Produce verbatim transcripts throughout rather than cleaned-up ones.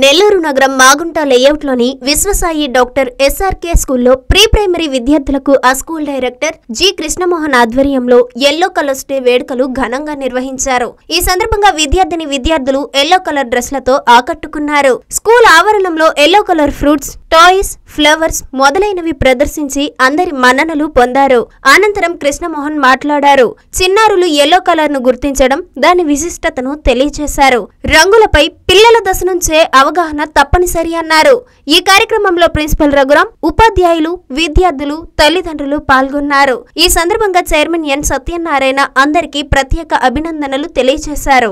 నెల్లూరు నగరం మాగుంట లేఅవుట్లోని Viswasai doctor SRK స్కూల్లో ప్రీ ప్రైమరీ విద్యార్థులకు ఆ స్కూల్ డైరెక్టర్ జి కృష్ణమోహన్ ఆధ్వర్యంలో ఎల్లో కలర్స్ డే వేడుకలు ఘనంగా నిర్వహించారు. ఈ సందర్భంగా విద్యార్థిని విద్యార్థులు ఎల్లో కలర్ డ్రెస్లతో ఆకట్టుకున్నారు. స్కూల్ ఆవరణంలో yellow colour fruits, toys, flowers మొదలైనవి ప్రదర్శించి అందరి మన్ననలు పొందారు. అనంతరం కృష్ణమోహన్ మాట్లాడారు. చిన్నారులు ఎల్లో కలర్ ను గుర్తించడం, దాని విశిష్టతను తెలియజేశారు. రంగులపై పిల్లల దశ నుంచే అవగాహన తప్పనిసరి అన్నారు. ఈ కార్యక్రమంలో ప్రిన్సిపల్ రఘురాం, ఉపాధ్యాయులు, విద్యార్థులు, తల్లిదండ్రులు పాల్గొన్నారు. ఈ సందర్భంగా చైర్మన్ ఎన్ సత్యనారాయణ అందరికీ ప్రత్యేక అభినందనలు తెలియజేశారు.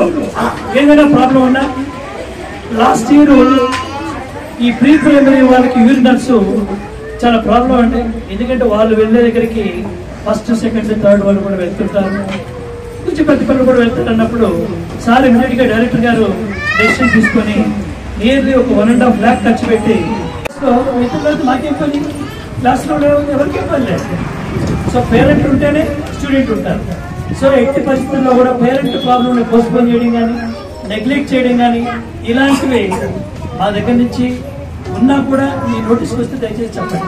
ఈ ప్రీ ప్రైమరీ వాళ్ళకి యూరినర్స్ చాలా ప్రాబ్లం అండి. ఎందుకంటే వాళ్ళు వెళ్ళే దగ్గరికి ఫస్ట్, సెకండ్, థర్డ్ వాళ్ళు కూడా వెళ్తుంటారు. కొంచెం ప్రతి పిల్లలు కూడా వెళ్తారు అన్నప్పుడు సార్ ఇమీడియట్ గా డైరెక్టర్ గారు డెసిషన్ తీసుకొని నియర్లీ ఒక వన్ అండ్ హాఫ్ ల్యాక్ ఖర్చు పెట్టి మిత్రులతో మాకేం పని, క్లాస్ లో ఎవరికేం పని లేదు. సో పేరెంట్ ఉంటేనే స్టూడెంట్ ఉంటారు. సో ఎట్టి పరిస్థితుల్లో కూడా పేరెంట్ ప్రాబ్లమ్ పోస్ట్పోన్ చేయడం కానీ, నెగ్లెక్ట్ చేయడం కానీ ఇలాంటివి మా దగ్గర నుంచి ఉన్నా కూడా మీ నోటీస్కి వస్తే దయచేసి చెప్పండి.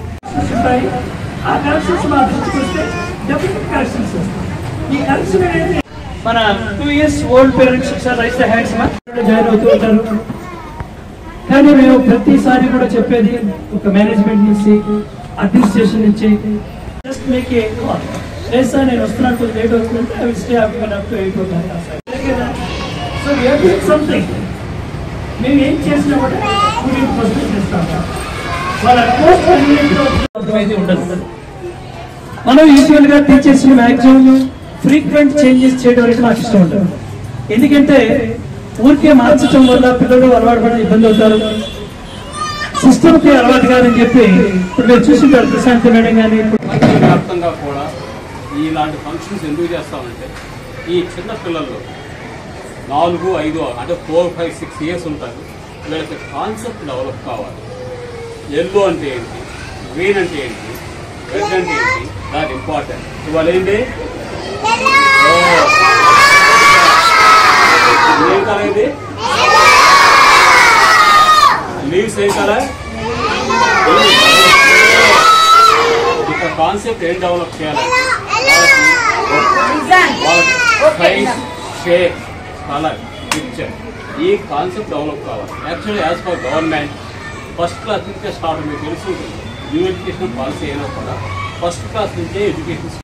ఆ కరెక్షన్స్ మా దృష్టికి వస్తే డెఫినెట్ కరెక్షన్స్ వస్తాయి. ఈ కరెక్షన్ అనేది మన two years old parents sir raise the hands join అవుతూ ఉంటారు. కానీ మేము ప్రతిసారి కూడా చెప్పేది ఒక మేనేజ్మెంట్ నుంచి, అడ్మినిస్ట్రేషన్ నుంచి జస్ట్ మేక్ ఏ కాల్. లేదు సార్ నేను వస్తున్నట్టు లేట్ అవుతుందంటే I will stay up to eight అవుతాను. So we have to do something. మేము ఏం చేసినా కూడా స్టూడెంట్ ఫస్ట్ చేస్తాం. వాళ్ళ కోర్స్ అర్థమైతే ఉండదు. మనం యూజువల్ గా టీచర్స్ మ్యాక్సిమం ఫ్రీక్వెంట్ చేంజెస్ చేయడం అనేది నాకు ఇష్టం ఉంటుంది. ఎందుకంటే ఊరికే మార్చడం వల్ల పిల్లలు అలవాటు పడే ఇబ్బంది అవుతారు. సిస్టమ్కి అలవాటు కాదని చెప్పి ఇప్పుడు మీరు చూసింటారు ప్రశాంత్ మేడం కానీ. వ్యాప్తంగా కూడా ఇలాంటి ఫంక్షన్స్ ఎందుకు చేస్తామంటే ఈ చిన్న పిల్లలు నాలుగు ఐదు అంటే ఫోర్ ఫైవ్ సిక్స్ ఇయర్స్ ఉంటారు. వీళ్ళకి కాన్సెప్ట్ డెవలప్ కావాలి. ఎల్లో అంటే ఏంటి, గ్రీన్ అంటే ఏంటి, రెడ్ అంటే ఏంటి, దాట్ ఇంపార్టెంట్. ఇవాళ ఏంటి ఏం కలర్, ఇది లీవ్స్ ఏం కలర్. ఇక కాన్సెప్ట్ ఏం డెవలప్ చేయాలి, సైజ్, షేప్, కలర్, పిక్చర్, ఈ కాన్సెప్ట్ డెవలప్ కావాలి. Actually as per government first class నుంచే స్టార్ట్. మీకు తెలిసి ఉంటుంది న్యూ ఎడ్యుకేషన్ పాలసీ అయినా కూడా ఫస్ట్ క్లాస్ నుంచే education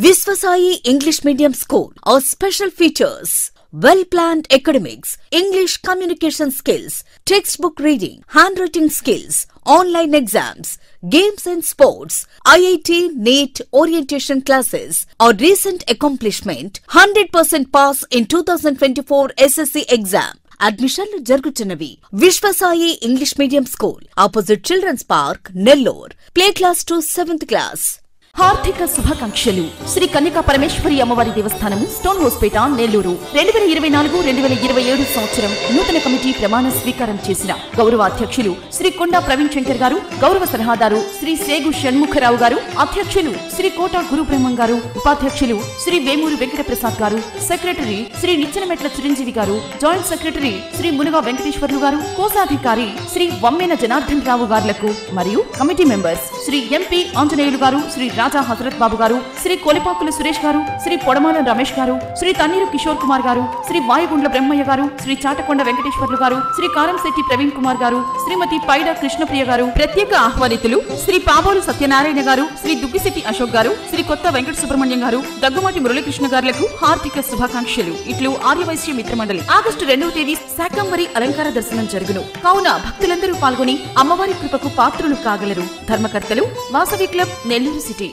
Viswasai English Medium School. Our special features: well-planned academics, English communication skills, textbook reading, handwriting skills, online exams, games and sports, I I T, NEET, orientation classes. Our recent accomplishment: one hundred percent pass in twenty twenty-four S S C exam. అడ్మిషన్లు జరుగుతున్నవి. Viswasai English medium school, opposite children's park, Nellore. Play class to seventh class. హార్దిక శుభాకాంక్షలు. శ్రీ కన్యకా పరమేశ్వరి అమ్మవారి దేవస్థానము, stone హౌస్పేట, Nellore. రెండు వేల ఇరవై నాలుగు రెండు వేల ఇరవై ఏడు సంవత్సరం నూతన కమిటీ ప్రమాణ స్వీకారం చేసిన గౌరవ అధ్యక్షులు శ్రీ కొండా ప్రవీణ్ శంకర్ గారు, గౌరవ సలహాదారు శ్రీ సేగు షణ్ముఖరావు గారు, అధ్యక్షులు శ్రీ కోట గురుబ్రహ్మం గారు, ఉపాధ్యక్షులు శ్రీ వేమూరి వెంకట ప్రసాద్ గారు, secretary Shri Nichenametla Chiranjeevi garu, joint secretary Shri Munuga Venkateswarlu garu, కోశాధికారి శ్రీ వమ్మెన జనార్దన్ రావు గారులకు మరియు committee members Shri MP Anjaneyulu garu, Shri రాజా హజరత్ బాబు గారు, శ్రీ కొలిపాకుల సురేష్ గారు, శ్రీ పొడమాల రమేష్ గారు, శ్రీ తన్నీరు కిషోర్ కుమార్ గారు, శ్రీ వాయుగుండ్ల బ్రహ్మయ్య గారు, శ్రీ చాటకొండ వెంకటేశ్వర్లు గారు, శ్రీ కారంశెట్టి ప్రవీణ్ కుమార్ గారు, శ్రీమతి పైడ కృష్ణప్రియ గారు, ప్రత్యేక ఆహ్వానితులు శ్రీ పాబోలు సత్యనారాయణ గారు, శ్రీ దుగ్గిశెట్టి అశోక్ గారు, శ్రీ కొత్త వెంకట సుబ్రహ్మణ్యం గారు, దగ్గుమాటి మురళీకృష్ణ గారులకు హార్దిక శుభాకాంక్షలు. ఇట్లు ఆర్యవైశ్య మిత్రమండలి. ఆగస్టు రెండవ తేదీ శాకంబరి అలంకార దర్శనం జరుగును. కావున భక్తులందరూ పాల్గొని అమ్మవారి కృపకు పాత్రులు కాగలరు. ధర్మకర్తలు వాసవి క్లబ్, నెల్లూరు సిటీ.